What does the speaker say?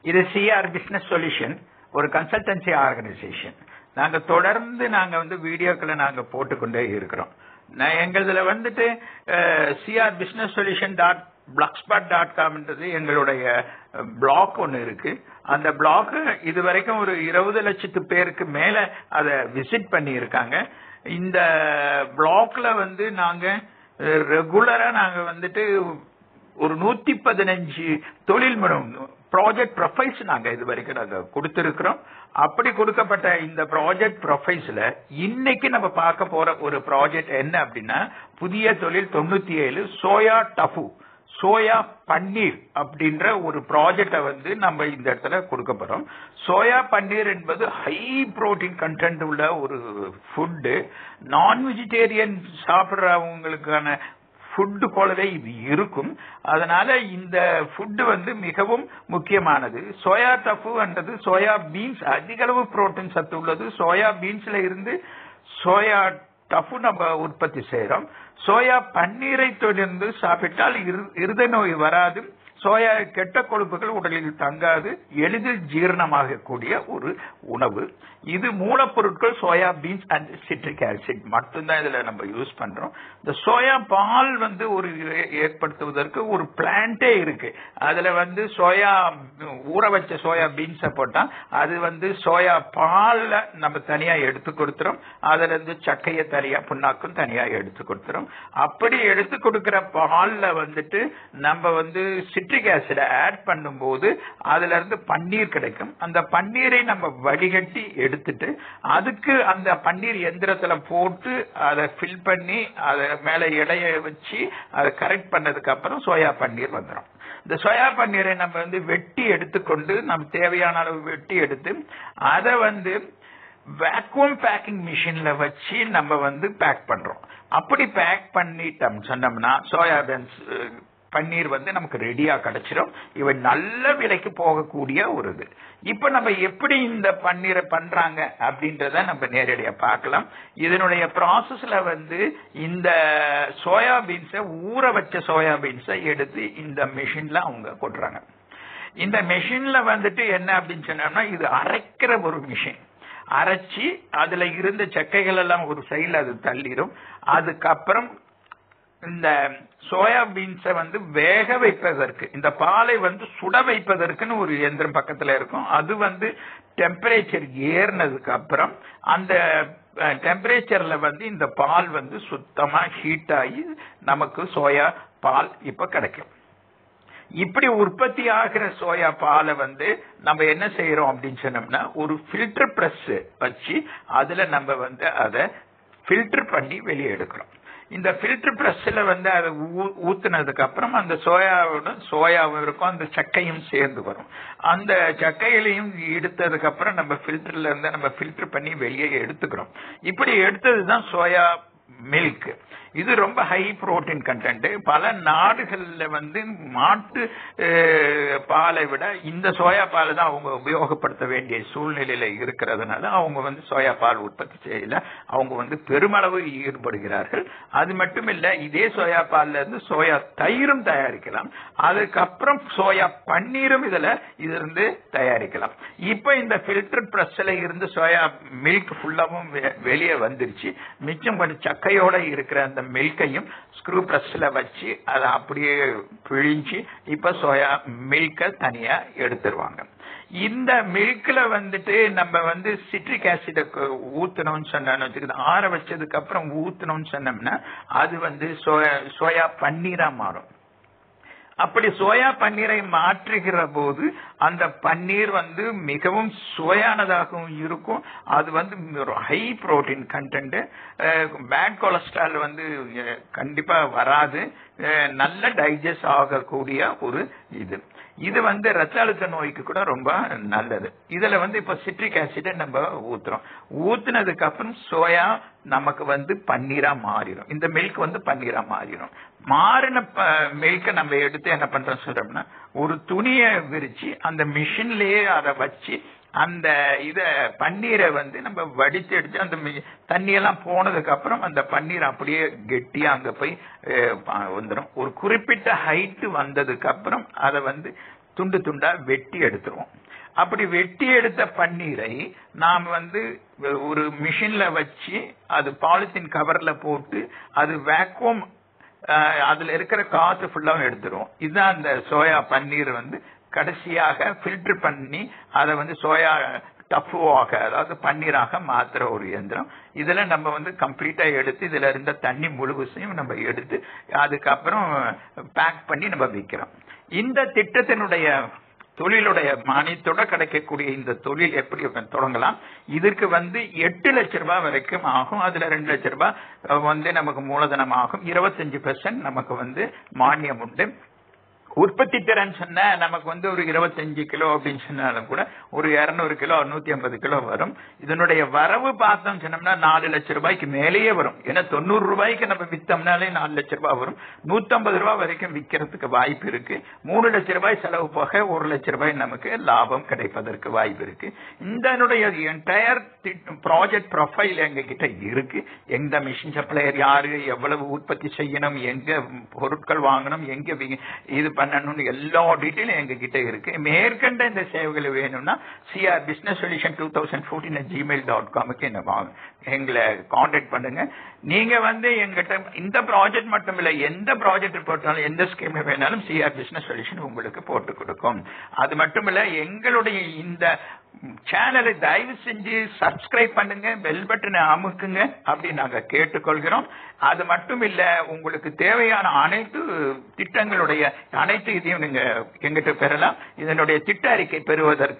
இது CR business solution, ஒரு consultancy organisation. நாங்க தொடர்ந்து வீடியோக்களை நாங்க போட்டுக்கொண்டே இருக்கிறோம். எங்களதுல சிஆர் பிசினஸ் சொல்யூஷன் blogspot.com எங்களுடைய பிளாக் ஒன்னு இருக்கு. அந்த பிளாக் இதுவரைக்கும் ஒரு 20 லட்சத்து பேருக்கு மேல அதை விசிட் பண்ணி இருக்காங்க. இந்த பிளாக்ல நாங்க ரெகுலரா நாங்க ஒரு 115 தொழில் ப்ராஜெக்ட் ப்ரொஃபைல்ஸ் நாங்க இது வரைக்கும் நாங்க கொடுத்திருக்கிறோம். அப்படி கொடுக்கப்பட்ட இந்த ப்ராஜெக்ட் ப்ரொஃபைல்ஸ்ல இன்னைக்கு நம்ம பார்க்க போற ஒரு ப்ராஜெக்ட் என்ன அப்படின்னா, புதிய தொழில் 97 சோயா டஃபு, சோயா பன்னீர் அப்படின்ற ஒரு ப்ராஜெக்ட நம்ம இந்த இடத்துல கொடுக்க போறோம். சோயா பன்னீர் என்பது ஹை புரோட்டீன் கண்டென்ட் உள்ள ஒரு ஃபுட்டு. நான் வெஜிடேரியன் சாப்பிடுறவங்களுக்கான ஃபுட்டு போலவே இது இருக்கும். அதனால இந்த ஃபுட்டு மிகவும் முக்கியமானது. சோயா டஃபு என்றது சோயா பீன்ஸ், அதிக அளவு புரோட்டீன் சத்து உள்ளது. சோயா பீன்ஸ்ல இருந்து சோயா டஃபு நம்ம உற்பத்தி செய்யறோம். சோயா பன்னீரை தொடர்ந்து சாப்பிட்டால் இருதய நோய் வராது. சோயா கெட்ட கொழுப்புகள் உடலில் தங்காது, எளிதில் ஜீரணமாகக்கூடிய ஒரு உணவு. இது மூலப்பொருட்கள் soya beans and citric acid மட்டும்தான் இதுல நம்ம யூஸ் பண்றோம். இந்த சோயா பால் ஒரு ஏற்படுத்துவதற்கு ஒரு பிளான்டே இருக்கு. அதுல சோயா ஊற வச்ச சோயா பீன்ஸ போட்டா அது சோயா பால்ல நம்ம தனியா எடுத்து கொடுத்துரும். அதுல இருந்து சக்கைய தனியா புண்ணாக்கும் தனியா எடுத்து கொடுத்துரும். அப்படி எடுத்து கொடுக்கிற பால்ல நம்ம சிட்ரிக் ஆசிட் ஆட் பண்ணும்போது அதுல இருந்து பன்னீர் கிடைக்கும். அந்த பன்னீரை நம்ம வடிகட்டி எடுத்துட்டு அதுக்கு அந்த பன்னீர் எந்திரத்துல போட்டு அதை ஃபில் பண்ணி அதை மேல இடைய வச்சு அதை கரெக்ட் பண்ணதுக்கு அப்புறம் சோயா பன்னீர் வந்துடும். இந்த சோயா பன்னீரை நம்ம வெட்டி எடுத்துக்கொண்டு நம்ம தேவையான அளவு வெட்டி எடுத்து அதை வேக்யூம் பேக்கிங் மிஷின்ல வச்சு நம்ம பேக் பண்றோம். அப்படி பேக் பண்ணிட்டோம் சொன்னோம்னா சோயா பன்னீர் நமக்கு ரெடியா கிடைச்சிடும். இவன் நல்ல விலைக்கு போகக்கூடிய ஒரு இது. இப்ப நம்ம எப்படி இந்த பன்னீரை பண்றாங்க அப்படின்றத நம்ம நேரடியா பார்க்கலாம். இதனுடைய ப்ராசஸ்ல இந்த சோயா பீன்ஸை ஊற வச்ச சோயா பீன்ஸை எடுத்து இந்த மெஷின்ல அவங்க கொட்டுறாங்க. இந்த மெஷின்ல என்ன அப்படின்னு சொன்னோம்னா, இது அரைக்கிற ஒரு மிஷின். அரைச்சி அதுல இருந்த சக்கைகள் எல்லாம் ஒரு சைடுல அது தள்ளிடும். அதுக்கப்புறம் இந்த சோயா பீன்ஸை வேக வைப்பதற்கு, இந்த பாலை சுட வைப்பதற்குன்னு ஒரு இயந்திரம் பக்கத்துல இருக்கும். அது டெம்பரேச்சர் ஏறினதுக்கு அப்புறம் அந்த டெம்பரேச்சர்ல இந்த பால் சுத்தமா ஹீட் ஆகி நமக்கு சோயா பால் இப்ப கிடைக்கும். இப்படி உற்பத்தி ஆகிற சோயா பாலை நம்ம என்ன செய்யறோம் அப்படின்னு சொன்னோம்னா, ஒரு ஃபில்டர் பிரஸ் வச்சு அதுல நம்ம அதை ஃபில்டர் பண்ணி வெளியே எடுக்கிறோம். இந்த ஃபில்டர் பிரஸ்ல அதை ஊத்துனதுக்கு அப்புறம் அந்த சோயாவும் இருக்கும், அந்த சக்கையும் சேர்ந்து வரும். அந்த சக்கையிலையும் எடுத்ததுக்கு அப்புறம் நம்ம ஃபில்டர்ல இருந்து நம்ம ஃபில்டர் பண்ணி வெளியே எடுத்துக்கிறோம். இப்படி எடுத்ததுதான் சோயா மில்க். இது ரொம்ப ஹை புரோட்டீன் கண்டென்ட். பல நாடுகள்ல மாட்டு பாலை விட இந்த சோயா பால் தான் அவங்க உபயோகப்படுத்த வேண்டிய சூழ்நிலையில இருக்கிறதுனால அவங்க சோயா பால் உற்பத்தி செய்யல. அவங்க பெருமளவு ஈடுபடுகிறார்கள். அது மட்டும் இல்ல, இதே சோயா பால்ல இருந்து சோயா தயிரும் தயாரிக்கலாம். அதுக்கப்புறம் சோயா பன்னீரும் இருந்து தயாரிக்கலாம். இப்ப இந்த பில்டர் பிரஸ்ல இருந்து சோயா மில்க் ஃபுல்லாவும் வெளியே வந்துருச்சு. மிச்சம் கொஞ்சம் சக்கையோட இருக்கிற அந்த மில்கையும் ஸ்க்ரூ பிரஸ்ல வச்சு அதை அப்படியே பிழிஞ்சு இப்ப சோயா மில்க தனியா எடுத்துருவாங்க. இந்த மில்க்ல நம்ம சிட்ரிக் ஆசிட ஊத்தணும்னு சொன்னோம்னு, ஆற வச்சதுக்கு அப்புறம் ஊத்தணும்னு சொன்னோம்னா அது சோயா பன்னீரா மாறும். அப்படி சோயா பன்னீரை மாற்றுகிற போது அந்த பன்னீர் மிகவும் சுவையானதாகவும் இருக்கும். அது ஒரு high protein content. Bad cholesterol கண்டிப்பா வராது. நல்ல டைஜஸ்ட் ஆகக்கூடிய ஒரு இது ரத்த அழுத்த நோய்க்கு கூட ரொம்ப நல்லது. இதுல இப்ப சிட்ரிக் ஆசிட நம்ம ஊத்துறோம். ஊத்துனதுக்கு அப்புறம் சோயா நமக்கு பன்னீரா மாறிடும். இந்த மில்க் பன்னீரா மாறிடும். மாறின மில்க நம்ம எடுத்து என்ன பண்றோம் சொல்றோம்னா, ஒரு துணியை விரிச்சு அந்த மிஷின்லயே அதை வச்சு அந்த பன்னீரை நம்ம வடித்து எடுத்து அந்த தண்ணியெல்லாம் போனதுக்கு அப்புறம் அந்த பன்னீர் அப்படியே கெட்டியா அங்க போய் வந்துடும். ஒரு குறிப்பிட்ட ஹைட் வந்ததுக்கு அப்புறம் அதை துண்டு துண்டா வெட்டி எடுத்துருவோம். அப்படி வெட்டி எடுத்த பன்னீரை நாம் ஒரு மிஷின்ல வச்சு அது பாலித்தீன் கவர்ல போட்டு அது வேக்யூம் அதுல இருக்கிற காத்து ஃபுல்லா எடுத்துரும். இதுதான் அந்த சோயா பன்னீர் கடைசியாக ஃபில்டர் பண்ணி அதை சோயா டஃபுவாக அதாவது பன்னீராக மாத்துற ஒரு இயந்திரம். இதுல நம்ம கம்ப்ளீட்டா எடுத்து இதுல இருந்த தண்ணி முழுவதையும் நம்ம எடுத்து அதுக்கப்புறம் பேக் பண்ணி நம்ம விற்கிறோம். இந்த திட்டத்தினுடைய தொழிலுடைய மானியத்தோட கிடைக்கக்கூடிய இந்த தொழில் எப்படி தொடங்கலாம்? இதற்கு 8 லட்சம் ரூபாய் வரைக்கும் ஆகும். அதுல 2 லட்சம் ரூபாய் நமக்கு மூலதனம் ஆகும். 25% நமக்கு மானியம் உண்டு. உற்பத்தி திறன் சொன்னா நமக்கு ஒரு 25 கிலோ அப்படின்னு சொன்னாலும் கூட ஒரு 200 கிலோ 150 கிலோ வரும். இதனுடைய வரவு பார்த்தோம் சொன்னோம்னா 4 லட்சம் ரூபாய்க்கு மேலேயே வரும். ஏன்னா 90 ரூபாய்க்கு நம்ம வித்தோம்னாலே 4 லட்சம் ரூபாய் வரும். 150 ரூபாய் வரைக்கும் விற்கிறதுக்கு வாய்ப்பு இருக்கு. 3 லட்சம் ரூபாய் செலவு போக 1 லட்சம் ரூபாய் நமக்கு லாபம் கிடைப்பதற்கு வாய்ப்பு இருக்கு. இந்த என்டையர் ப்ராஜெக்ட் ப்ரொஃபைல் எங்க கிட்ட இருக்கு. எந்த மிஷின் சப்ளையர் யாரு, எவ்வளவு உற்பத்தி செய்யணும், எங்க பொருட்கள் வாங்கணும், எங்க இது பண்ணணும்னு எல்லா டீட்டெயிலும் எங்க கிட்ட இருக்கு. மேற்கண்ட இந்த சேவைகள் வேணும்னா crbusinessolution2014@gmail.com எங்களை கான்டாக்ட் பண்ணுங்க. நீங்க எங்கிட்ட இந்த ப்ராஜெக்ட் மட்டும் இல்ல, எந்த ப்ராஜெக்ட் போட்டாலும் எந்த ஸ்கீம் வேணாலும் சிஆர் பிசினஸ் சொல்யூஷன் உங்களுக்கு போட்டு கொடுக்கும். அது மட்டும் இல்ல, எங்களுடைய இந்த சேனலை தயவு செஞ்சு சப்ஸ்கிரைப் பண்ணுங்க, பெல் பட்டனை அமுக்குங்க அப்படி நாங்க கேட்டுக்கொள்கிறோம். அது மட்டும் இல்ல, உங்களுக்கு தேவையான அனைத்து திட்டங்களுடைய அனைத்து இதையும் நீங்க எங்கிட்ட பெறலாம். இதனுடைய திட்ட அறிக்கை பெறுவதற்கு